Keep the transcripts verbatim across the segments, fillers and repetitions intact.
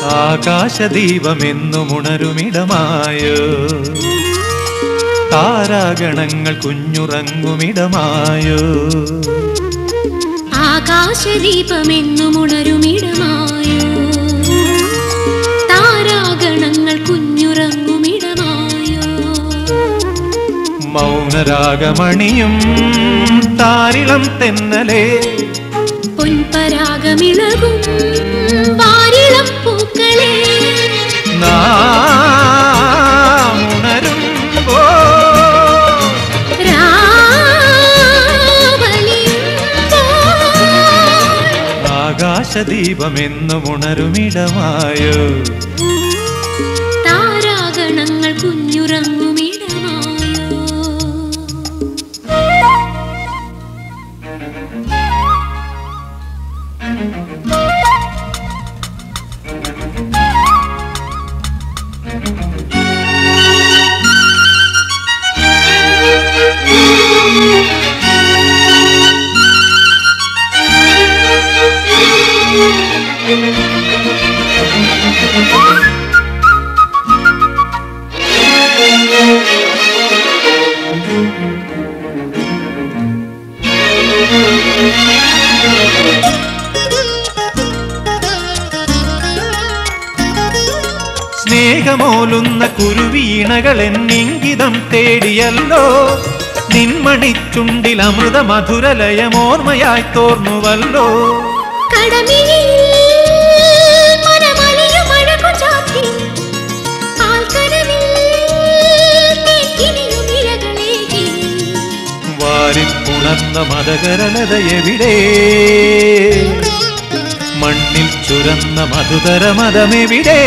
ആകാശദീപമെന്നുമുണരുമിടമായോ താരാഗണങ്ങൾ കുഞ്ഞുറങ്ങുമിടമായോ ആകാശദീപമെന്നുമുണരുമിടമായോ താരാഗണങ്ങൾ കുഞ്ഞുറങ്ങുമിടമായോ മൗനരാഗമണിയും താരിളം തെന്നലേ പൊൻപരാഗമിളകും വാരിളം പൂക്കളേ നാമുണരുമ്പോ ആകാശദീപമെന്നുമുണരുമിടമായോ താരാഗണങ്ങൾ കുഞ്ഞുറങ്ങുമിടമായോ സ്നേഹമോലുന്ന കുരുവീണകളെന്നിംഗിതം തേടിയല്ലോ നിൻമണിച്ചുണ്ടിൽ അമൃത മധുരലയമോർമ്മയായി തോർന്നുവല്ലോ വാരിപ്പുണർന്ന മതകരലതയെവിടെ മണ്ണിൽ ചുരന്ന മധുതര മതമെവിടെ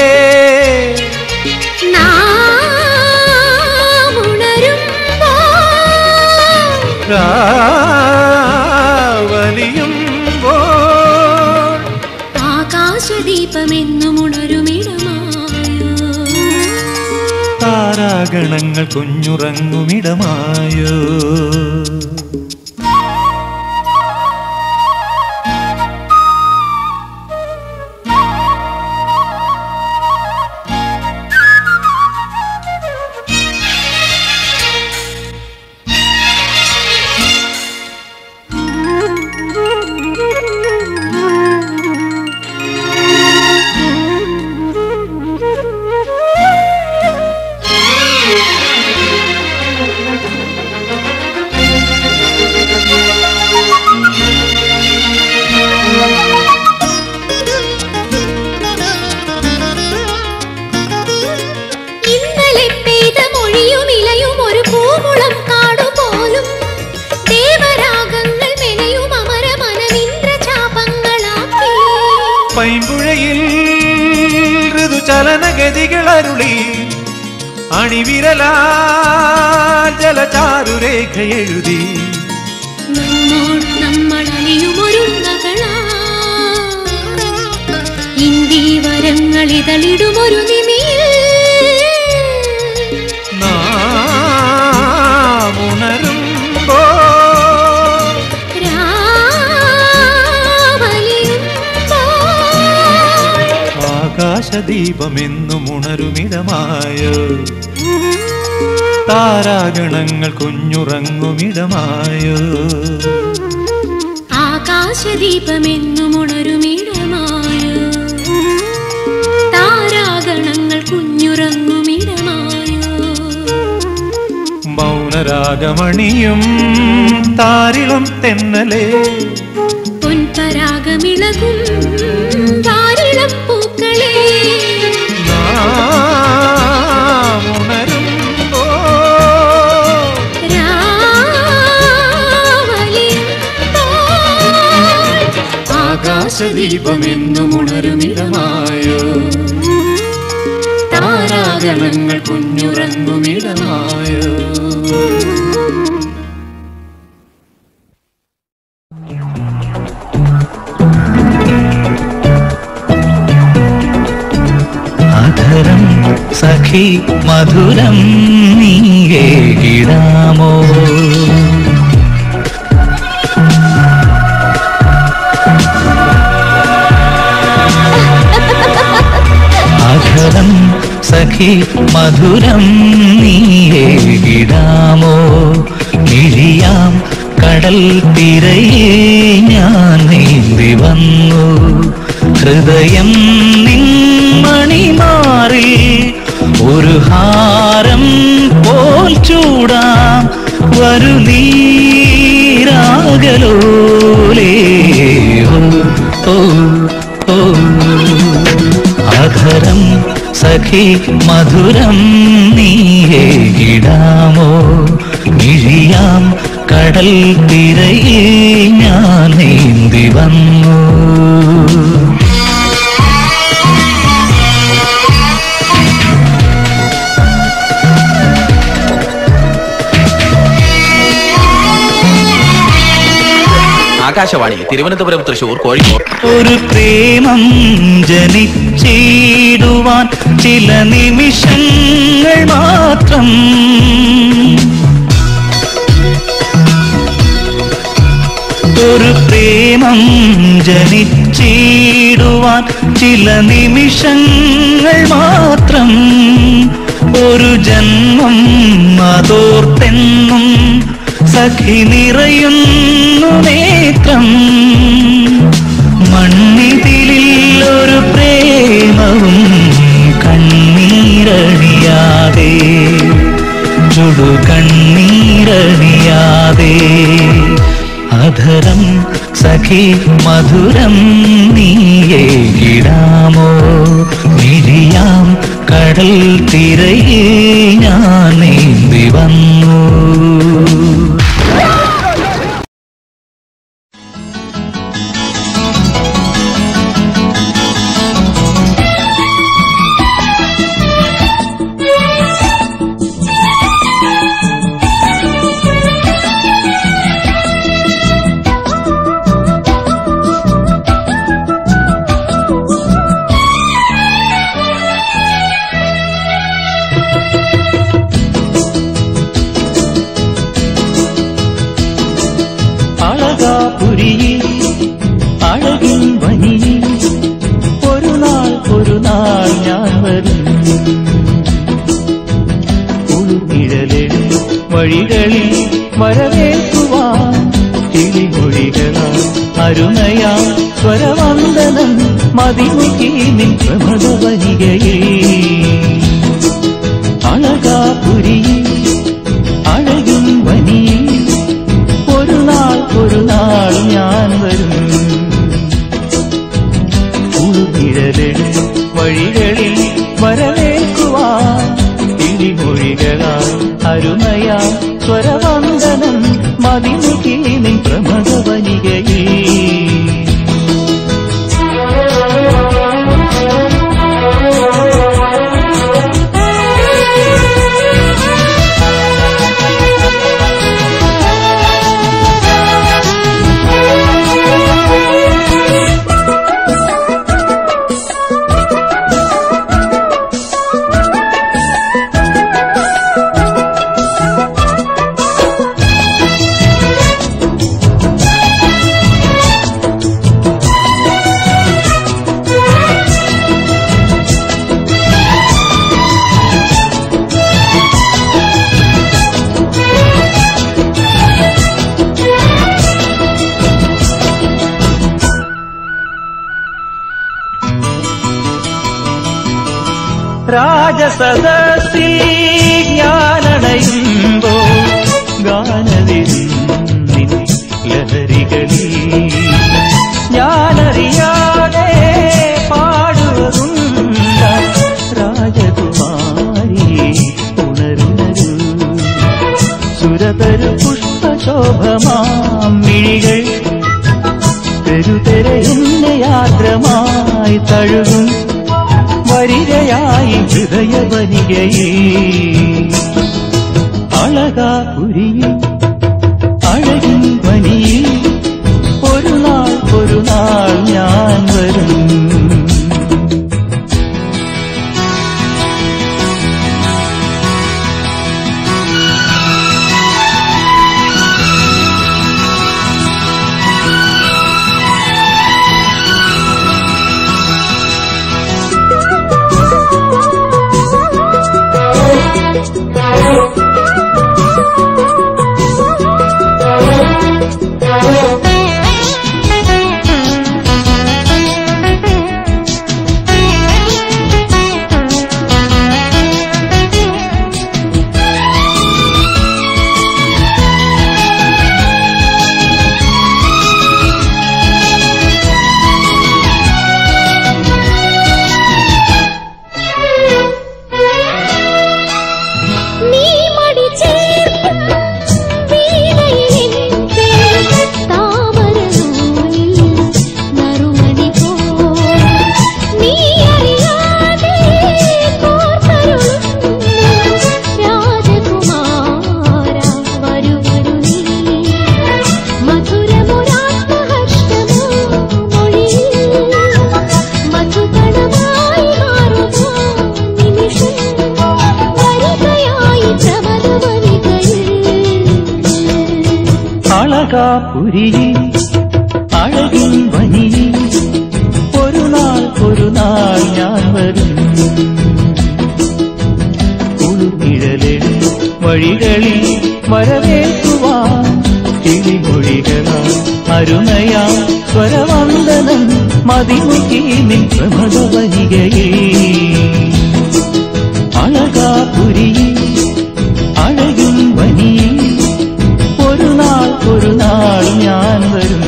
രാവലിയുമ്പോൾ ആകാശദീപമെന്നുമുണരുമിടമായോ താരാഗണങ്ങൾ കുഞ്ഞുറങ്ങുമിടമായോ പൈമ്പുഴയിൽ ഋതുചലനഗതികളരുളി അണിവിരലാ ജലചാരുരേഖയെഴുതി ഇന്ദീവരങ്ങളിതളിടുമൊരു നിമിയിൽ നാമുണരുമ്പോ ആകാശദീപമെന്നുമുണരുമിടമായോ താരാഗണങ്ങൾ കുഞ്ഞുറങ്ങുമിടമായോ ആകാശദീപമെന്നുമുണരുമിടമായോ താരാഗണങ്ങൾ കുഞ്ഞുറങ്ങുമിടമായോ മൗനരാഗമണിയും താരിളം തെന്നലേ പൊൻപരാഗമിളകും വാരിളം പൂക്കളേ നാമുണരുമ്പോ ആകാശദീപമെന്നുമുണരുമിടമായോ താരാഗണങ്ങൾ കുഞ്ഞുറങ്ങുമിടമായോ അധരം സഖി മധുരം നീടാമോ സഖി മധുരം നീയേകിടാമോ മിഴിയാം കടൽ തിരയെ ഞാൻ നീന്തി വന്നു ഹൃദയം നിൻമണിമാറിൽ ഒരു ഹാരം പോൽ ചൂടാം വരു നീരാകലോലേ ഓ ഓ അധരം സഖി മധുരം നീയേകിടാമോ മിഴിയാം കടൽ തിരയെ ഞാൻ നീന്തി വന്നു ആകാശവാണി തിരുവനന്തപുരം തൃശൂർ കോഴിക്കോട് ഒരു പ്രേമം ജനിച്ചിടുവാൻ ചില നിമിഷങ്ങൾ മാത്രം ഒരു പ്രേമം ജനിച്ചിടുവാൻ ചില നിമിഷങ്ങൾ മാത്രം ഒരു ജന്മം അതോർത്തെന്നും സഖി നിറയുന്നു നേത്രം മണ്ണിതിലിൽ ഒരു പ്രേമവും കണ്ണീരണിയാതെ ചുടു കണ്ണീരണിയാതെ അധരം സഖി മധുരം നീയേകിടാമോ മിഴിയാം കടൽ തിരയെ ഞാൻ നീന്തി വന്നു അഴകിൻ വനിയിൽ ഒരു നാൾ ഒരു നാൾ ഞാൻ വരും ഉൾനിഴലിൽ വഴികളിൽ വരവേൽക്കുവാൻ കിളിമൊഴികളാൽ അരുണയാ സ്വരവന്ദനം മതിമുഖി നിൻ പ്രമദവനികയിൽ അഴകാപുരിയിൽ അഴകിൻ വനിയിൽ ഒരു നാൾ ഒരു നാൾ ഞാൻ വരും ഉൾനിഴലിൽ വഴികളിൽ വരവേൽക്കുവാൻ കിളിമൊഴികളാൽ അരുണയാ സ്വരവന്ദനം മതിമുഖി നിൻ പ്രമദവനികയിൽ രാജസദസ്സിൽ ഞാനണയുമ്പോ ഗാനവിരുന്നിൻ ലഹരികളിൽ ഞാനറിയാതെ പാടുവതുണ്ട രാജകുമാരി ഉണരുണരു സുരതരു പുഷ്പശോഭമാം മിഴികൾ തെരുതെര എന്നെ യാത്രമായി തഴുകും വരികയായി ഹൃദയവനികയിൽ അഴകാപുരിയിൽ അഴകിൻ വനിയിൽ ഒരു നാൾ ഒരു നാൾ ഞാൻ വരും അളകാപുരിയിൽ അഴകിൻ വനിയിൽ ഒരു നാൾ ഒരു നാൾ ഞാൻ വരും. കുളിർനിഴലിൽ വഴികളിൽ വരവേൽക്കുവാൻ കിളിമൊഴികളാൽ അരുണയാ സ്വരവന്ദനം മതിമുഖി നിൻ പ്രമദവനികയിൽ. അളകാപുരിയിൽ അഴകിൻ വനിയിൽ ഒരു നാൾ ഒരു നാൾ ഞാൻ വരും.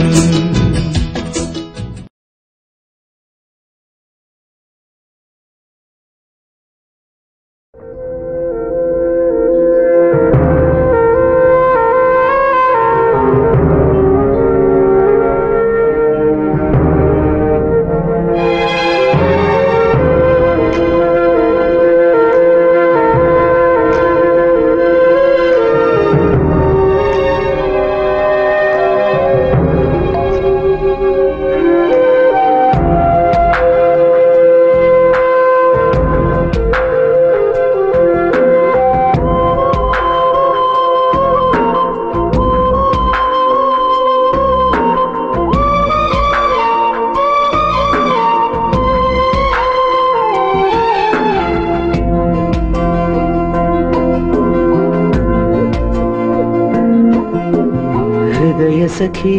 സഖീ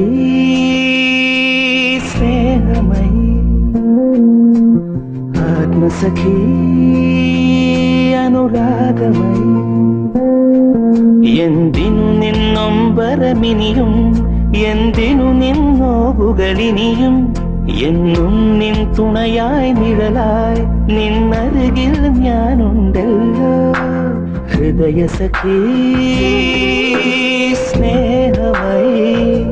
സ്നേഹമയി ആത്മസഖീ അനുരാഗമയി എന്തിനു നിന്നൊമ്പരമിനിയും എന്തിനു നിന്നോവുകളിനിയും എന്നും നിൻ തുണയായി നിഴലായി നിന്നരുകിൽ ഞാനുണ്ടല്ലോ. ഹൃദയസഖീ സ്നേഹമയി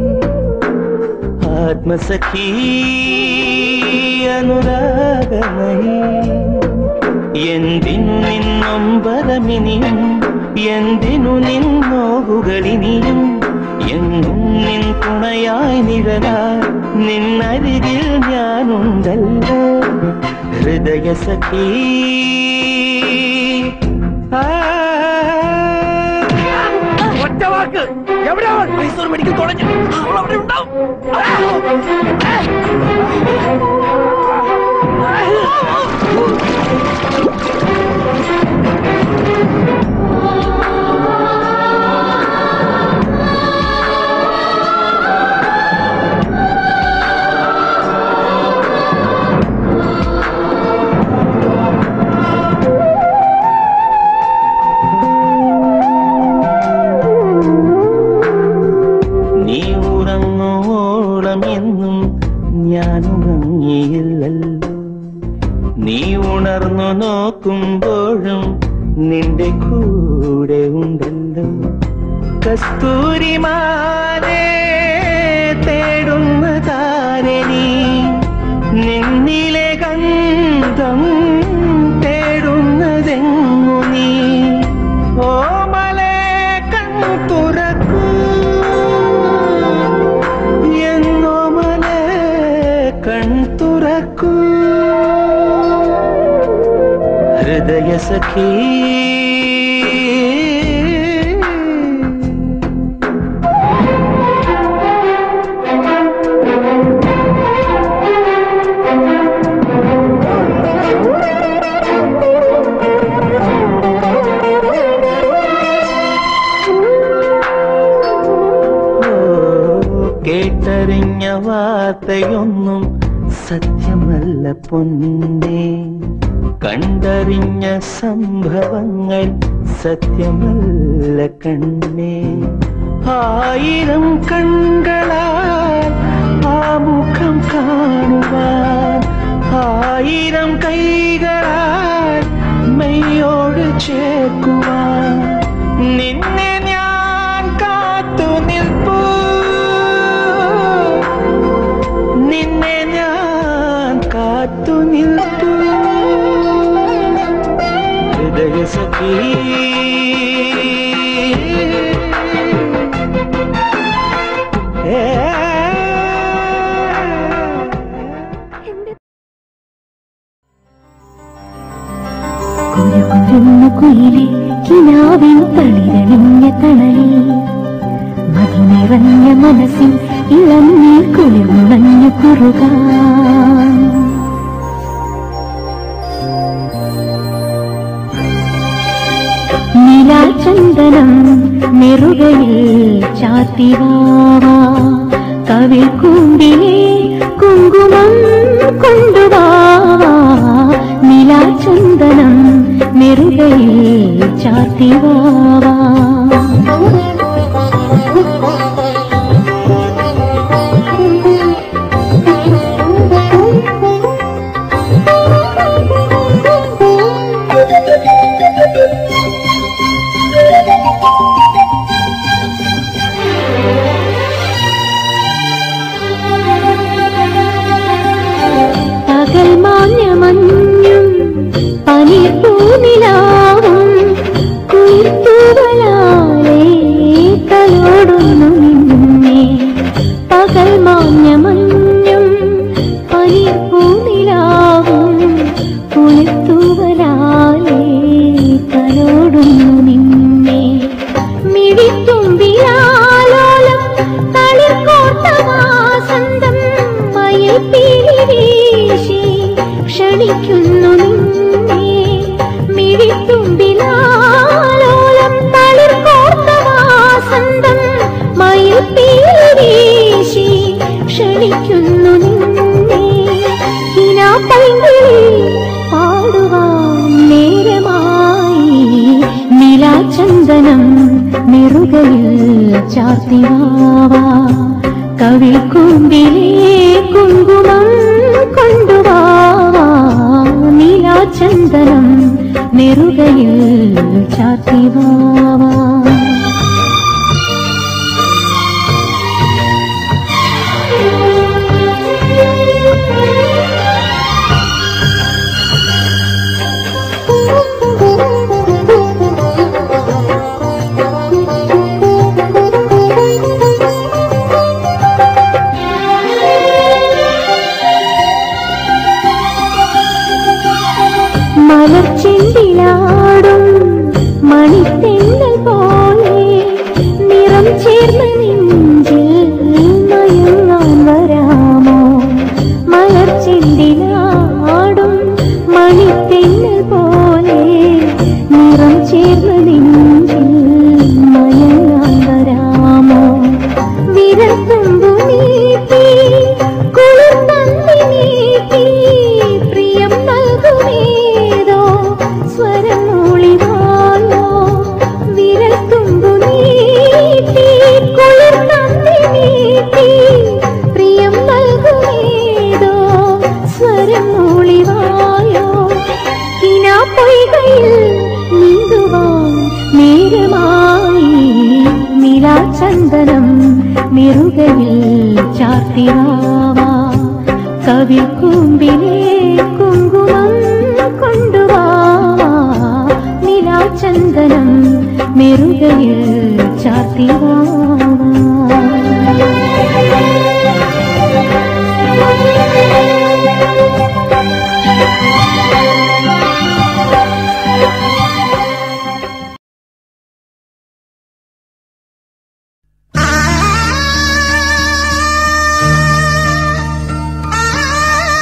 ആത്മസഖീ അനുരാഗമയി എന്തിനു നിന്നൊമ്പരമിനിയും എന്തിനു നിന്നോവുകളിനിയും എന്നും നിൻ തുണയായി നിഴലായി നിന്നരികിൽ ഞാനുണ്ടല്ലോ. ഹൃദയസഖീ ഒറ്റവാക്ക് എവിടെയാ മൈസൂർ മെഡിക്കൽ കോളേജ് അവിടെ ഉണ്ടാവും. നീ ഉണർന്നു നോക്കുമ്പോഴും നിന്റെ കൂടെ ഉണ്ടല്ലോ. കസ്തൂരിമാനെ തേടുന്ന താരണി നിന്നിലെ ഗന്ധം തേടുന്നതെങ്ങു നീ ഓമലെ കൺ തുറക്കൂ എന്നോമലെ കൺ തുറക്കൂ. ഹൃദയസഖീ കേട്ടറിഞ്ഞ വാർത്തയൊന്നും സത്യമല്ല പൊന്നേ, കണ്ടറിഞ്ഞ സംഭവങ്ങൾ സത്യമല്ല കണ്ണേ. ആയിരം കണ്ണുകളാൽ ആ മുഖം കാണുവാൻ ആയിരം കൈകളാൽ മെയ്യോട് ചേർക്കുവാൻ നിന്നെ ഞാൻ കാത്തു നിൽപ്പൂ, നിന്നെ ഞാൻ കാത്തു നിൽപ്പൂ. ഹൃദയസഖീ കുയിലേ കിനാവിൻ തളിരണിഞ്ഞ തണലിൽ മധു നിറഞ്ഞ മനസ്സിൽ ഇളനീർ കുളിർന്നുണഞ്ഞു കുറുകാൻ. നിലാചന്ദനം നെറുകയിൽ ചാത്തിവാവാ, കവിൾ കൂമ്പിലെ കുങ്കുമം കൊണ്ടുവാവാ. നിലാചന്ദനം നെറുകയിൽ ചാത്തിവാവാ. പകൽ മാഞ്ഞമഞ്ഞും പനിപ്പൂനിലാവും കുളിർത്തൂവലാലേ തലോടുന്നു നിന്നെ. പകൽ മാഞ്ഞമഞ്ഞും പനിപ്പൂനിലാവും കുളിർത്തൂവലാലേ തലോടുന്നു നിന്നെ. മിഴിത്തുമ്പിലാലോലം തളിർക്കോട്ട വാസന്തം മയിൽ പീലി വീശി ക്ഷണിക്കുന്നു നിന്നെ. മിഴിത്തുമ്പിലാലോലം തളിർക്കോട്ട വാസന്തം മയിൽ പീലി വീശി ക്ഷണിക്കുന്നു നിന്നെ. കിനാപ്പൈങ്കിളി പാടുവാൻ നേരമായി. നിലാചന്ദനം നെറുകയിൽ ചാർത്തിവാവാ, കവിൾ കൂമ്പിലെ കുങ്കുമം കൊണ്ടുവാവാ. നീലാചന്ദനം നെറുകയിൽ ചാർത്തിവാവാ. മലർച്ചെണ്ടിലാടും മണിത്തെന്നൽ പോലെ നിറം ചേർന്ന നെഞ്ചിൽ മയങ്ങാൻ വരാമോ. മലർച്ചെണ്ടിലാടും മണിത്തെന്നൽ പോലെ നിറം ചേർന്ന നെഞ്ചിൽ മയങ്ങാൻ വരാമോ. വിരൽ തുമ്പു നീട്ടി കുളിർ തന്നി നീട്ടി പ്രിയം നൽകുമേതോ സ്വരം മൂളിവാലോ. വിരൽ തുമ്പു നീട്ടി കുളിർ തന്നി നീട്ടി പ്രിയം നൽകുമേതോ സ്വരം മൂളിവായോ. കിനാപ്പൊയ്കയിൽ നീന്തുവാൻ നേരമായി. നിലാചന്ദനം നെറുകയിൽ ചാർത്തിവാവാ, കവിൾ കൂമ്പിലെ കുങ്കുമം കൊണ്ടുവാവാ. നിലാചന്ദനം നെറുകയിൽ ചാർത്തിവാവാ. ആ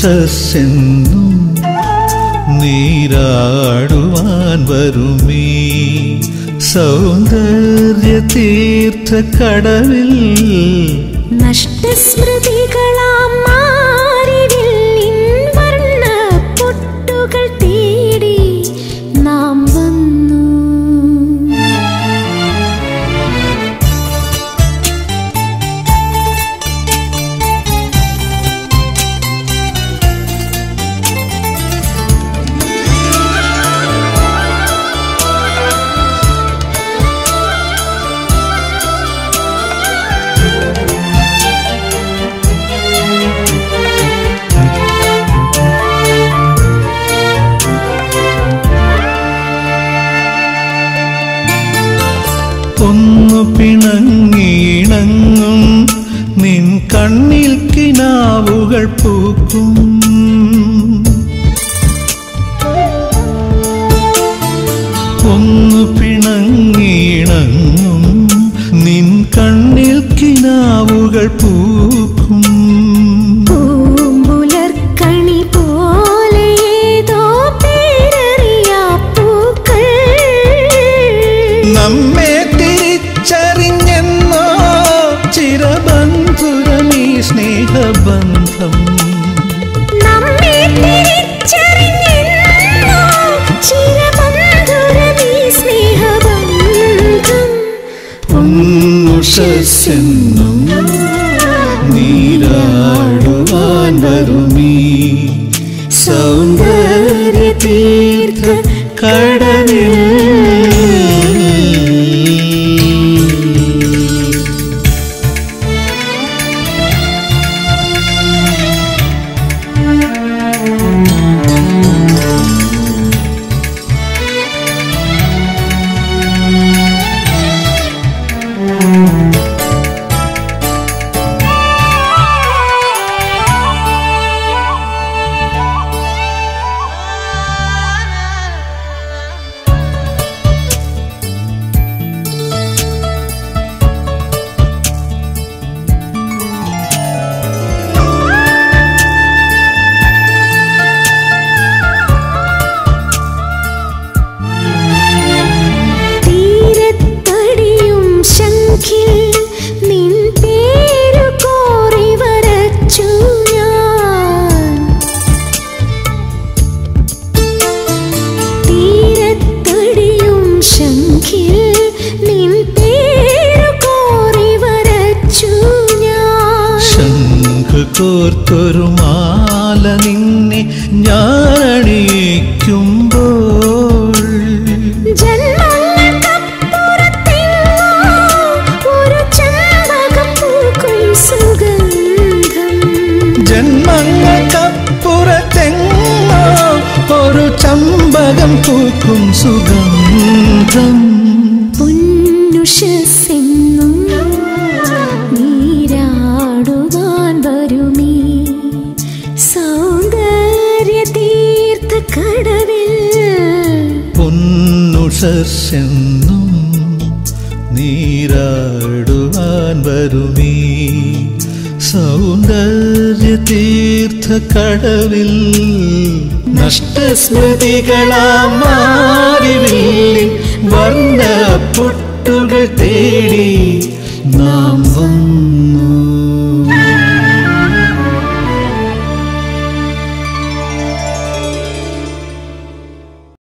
പൊന്നുഷസ്സെന്നും നീരാടുവാൻ വരുമീ സൗന്ദര്യ തീർത്ഥക്കടവിൽ നഷ്ടസ്മൃതികളാം മാറിവില്ലിൻ വർണ്ണ പൊട്ടുകൾ തേടി നാം വന്നു. ഒന്നു പിണങ്ങിയിണങ്ങും നിൻ കണ്ണിൽ കിനാവുകൾ പൂക്കും. ഒന്നു പിണങ്ങിയിണങ്ങും നിൻ കണ്ണിൽ കിനാവുകൾ പൂക്കും. പൂമ്പുലർക്കണി പോലെ ഏതോ പേരറിയാ പൂക്കൾ നമ്മെ തിരിച്ചറിഞ്ഞെന്നോ ചിരബന്ധുരമീ സ്നേഹബന്ധം. നമ്മെ തിരിച്ചറിഞ്ഞെന്നോ ചിരബന്ധുരമീ സ്നേഹബന്ധം. പൊന്നുഷസ്സെന്നും നീരാടുവാൻ വരുമീ സൗന്ദര്യ തീർത്ഥ കടവിൽ. തീരത്തടിയും ശംഖിൽ നിൻ പേരു കോറി വരച്ചു ഞാൻ. തീരത്തടിയും ശംഖിൽ നിൻ പേരു കോറി വരച്ചു ഞാൻ. ശംഖ് കോർത്തൊരു മാല നിന്നെ ഞാനണിയിക്കുമ്പോൾ ജന്മങ്ങൾക്കപ്പുറത്തെങ്ങോ ഒരു ചെമ്പകം പൂക്കും സുഗന്ധം. ജന്മങ്ങൾക്കപ്പുറത്തെങ്ങോ ഒരു ചമ്പകം പൂക്കും സുഗന്ധം. പൊന്നുഷസ്സെന്നും നീരാടുവാൻ വരുമീ സൗന്ദര്യ തീർത്ഥക്കടവിൽ. പൊന്നുഷസ്സെന്നും നീരാടുവാൻ വരുമീ സൗന്ദര്യ തീർത്ഥക്കടവിൽ. നഷ്ടസ്മൃതികളാം മാറിവില്ലിൻ വർണ്ണ പൊട്ടുകൾ തേടി നാം വന്നു.